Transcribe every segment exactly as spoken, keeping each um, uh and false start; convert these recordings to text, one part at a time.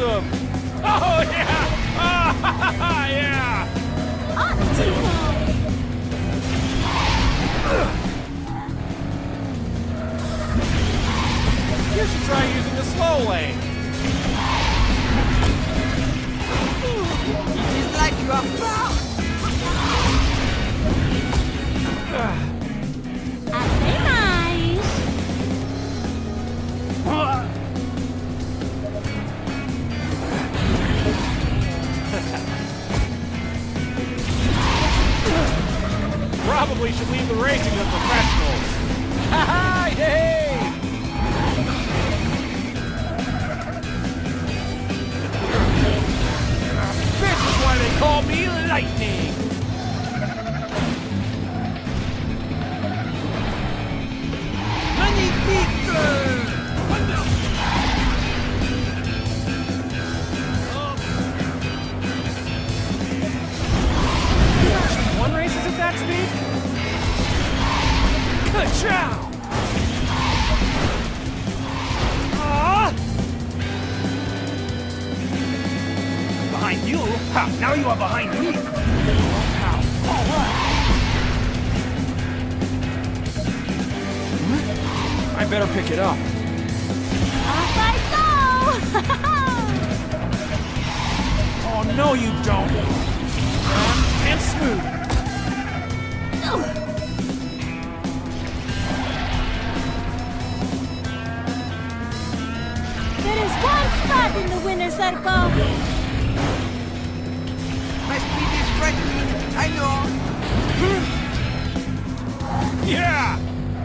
awesome! Oh, yeah! Ah, yeah! You should try using the slow lane. It is like you are proud. Até mais. Probably should leave the racing to professionals. Ha ha! Yay! This is why they call me Lightning. One race is at that speed? Ka-chow! Ah! Behind you? Ha! Now you are behind me! Ow! All right! Hmm? I better pick it up. Off I go! Oh, no you don't! Firm and smooth! There is one spot in the winner's circle. My speed is frightening. I know. Yeah!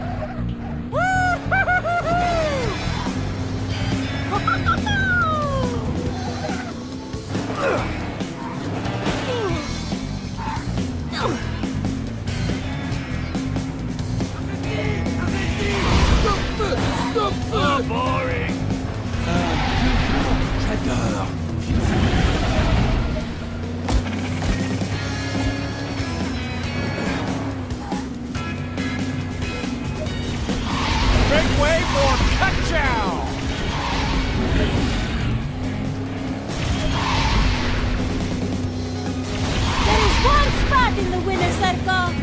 Oh, boring! Make way for Ka-chow! There is one spot in the winner's circle.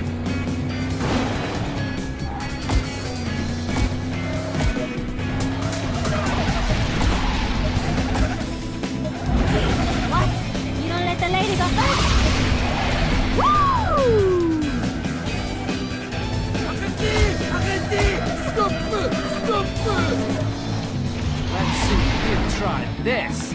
What? You don't let the lady go first? Woo! Arrêtez! Arrêtez! Stop! Stop! Let's see him try this.